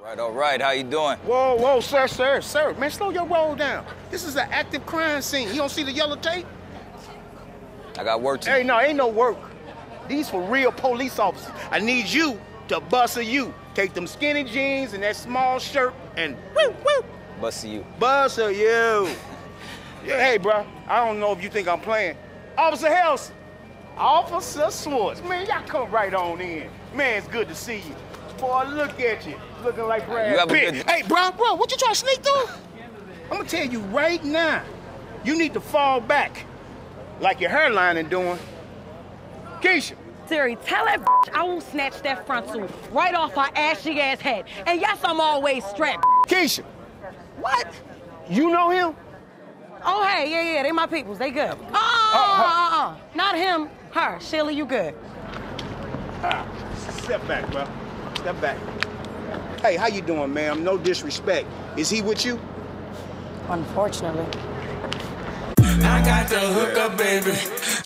All right, how you doing? Whoa, whoa, sir, man, slow your roll down. This is an active crime scene. You don't see the yellow tape? I got work to do. Hey, no, ain't no work. These for real police officers. I need you to bust you. Take them skinny jeans and that small shirt and woo, woo. Bust you. Bust you. Yeah, hey, bro, I don't know if you think I'm playing. Officer Helson, Officer Swartz. Man, y'all come right on in. Man, it's good to see you. Boy, look at you. Looking like Brad Pitt. Hey, bro, what you trying to sneak through? I'm gonna tell you right now, you need to fall back like your hairline is doing. Keisha. Siri, tell that bitch I will snatch that front tooth right off her ashy ass head. And yes, I'm always strapped. Keisha. What? You know him? Oh, hey, yeah, they my peoples. They good. Not him, her. Sheila, you good. Step back, bro. Step back. Hey, how you doing, ma'am? No disrespect. Is he with you? Unfortunately. I got the hookup, baby.